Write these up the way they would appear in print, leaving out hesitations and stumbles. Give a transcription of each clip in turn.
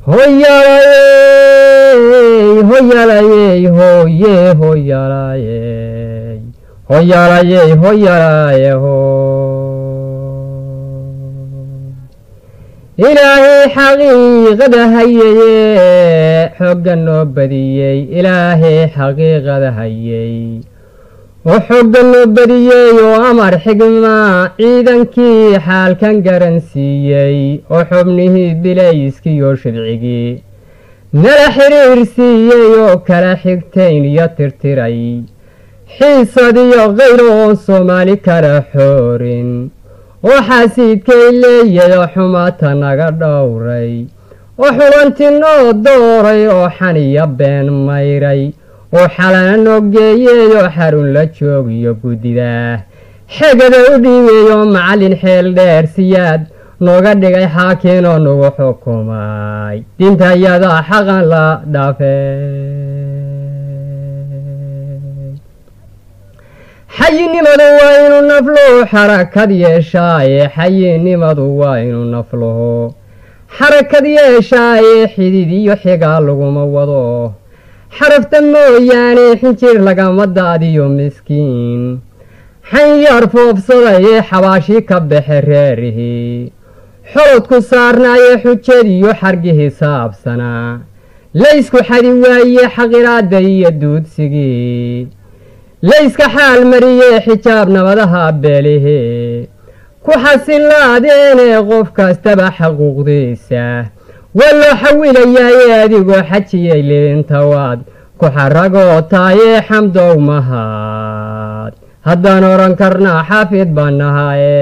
hoyaalayey hoyaalayey hoye hoyaalayey hoyaalayey hoyaalayey ho ilaahay xaqiiqada hayeye xogga noo badiyey ilaahay xaqiiqada hayey oo xogga noo badiyey oo amar xigma ciidankii xaalkan garansiiyey oo xubnihii bilayskiyo shibcigii nala xiriirsiiyey oo kala xigtayn iyo tirtiray xiisadiyo kayr oon soomaali kala xoorin oo xasiidkay leeyay oo xumaata naga dhowray oo xubanti noo dooray oo xaniya been mayray oo xalana noo geeyey oo xarun la joogiyo guddidaa xegada u dhiibeeyoo macallin xeel dheer siyaad nooga dhigay xaakiin oo nagu xukumay diintayadaa xaqan la dhaafay xayinimadu waa inuu nafluhu xarakad yeeshaaye xayinimadu waa inuu nafluhu xarakad yeeshaaye xidid iyo xigaa laguma wado xarafta mooyaane xinjir lagama daadiyo miskiin xanyar foofsadayee xabaashii ka baxe reerihii xolodku saarnaaye xujadiyo xargihii saabsanaa laysku xadi waaye xaqiraadda iyo duudsigii layska xaal mariyee xijaab nabadaha beelihii ku xasilaadeene qof kastaba xaquuqdiisa waa loo xawilayaaye adigoo xajiyay liintawaad ku xaragoo taayee xamdow mahad haddaan odhan karnaa xaafid baan nahaye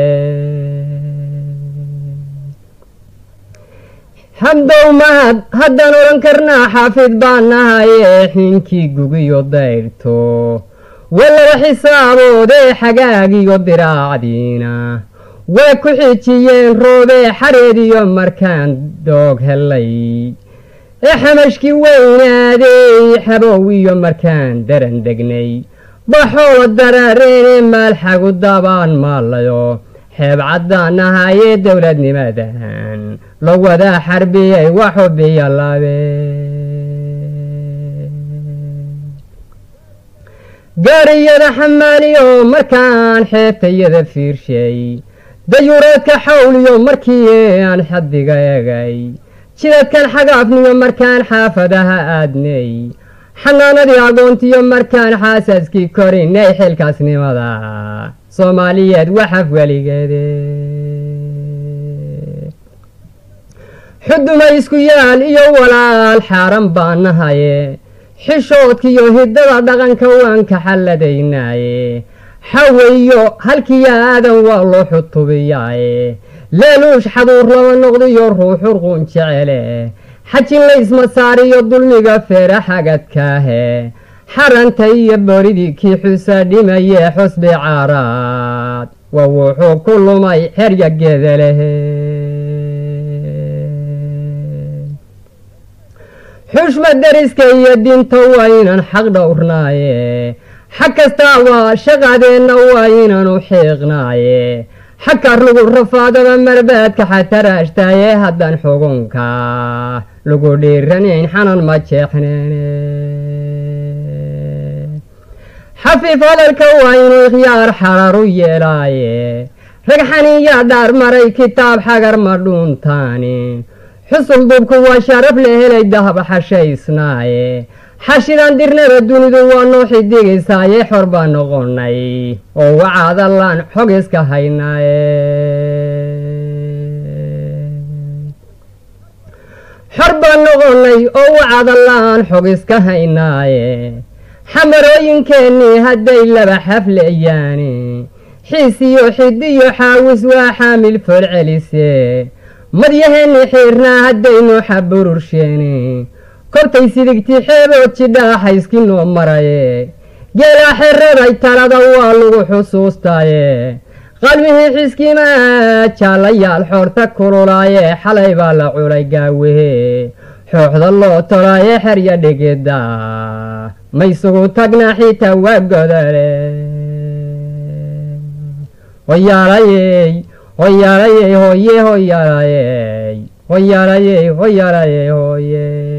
xamdow mahad haddaan odhan karnaa xaafid baan nahaye xinkii gugiyo dayrto waa laba xisaaboodee xagaagiyo diraacdiina waa ku xijiyeen roobee xareediyo markaan doog helay ee xamashkii weynaadey xabow iyo markaan daran degnay baxoola daraareene maalxagu dabaan maalayo xeeb caddaan nahayee dowladnimadan la wadaa xarbiyey wax xubiya laabe gaariyada xamaaliyo markaan xeebtayada fiirshay dayuureedka xawliyo markii aan xaddiga egay jidadkan xagaafniyo markaan xaafadaha aadnay xanaanadii agoontiyo markaan xaasaskii korinay xilkaasnimada soomaaliyeed waxaf weligeede xuduma isku yaal iyo walaal xaaran baan nahaye xishoodkiyo hiddada dhaqanka waan ka xalladaynaaye xaweyo halkiya aadan waa loo xutubiyaaye leeluush xaduur laba noqdiyo ruux urquun jecele xajin laysma saariyo dulmiga feera xagadkaahe xaranta iyo boridii kii xusa dhimayee xusbi caaraad waa wuxuu ku lumay xerya geedalehe xushma dariska iyo diinta waa inaan xaq dhowrnaaye xag kastaa waa shaqadeenna waa inaanu xiiqnaaye xagka rugu rafaadaba marbaadka xataraashtaaye haddaan xugunka lagu dhiiranayn xanan ma jeexneene xafiif hadalka waa inuu ikhyaar xarar u yeelaaye rag xaniyaa dhaar maray kitaab xagar ma dhuuntaani xusul dubku waa sharaf la helay dahab xashaysnaaye xashidan dirnaba dunidu waa noo xidigaysaaye xor baan noqonay oo wacaadalaan xog iska haynaaye xor baan noqonay oo wacaadalaan xog iska haynaaye xamarooyinkeennii hadday laba xafleeyaani xiis iyo xidiyo xaawis waa xaamil fool celise madyaheenni xiirnaa haddaynu xaburursheeni kortay sidigtii xeebood jidhaa xayskii noo maraye geelaa xeraday talada waa lagu xusuustaaye qalbihii xiskimaa jaalayaal xoorta kululaaye xalay baa la culay gaawehe xooxda loo tolaaye xerya dhigida maysugu tagnaa xitaa waa godale hoyaalayey hoyaalayey hoye hoyaalayey hoyaalayey hoyaalayey hooye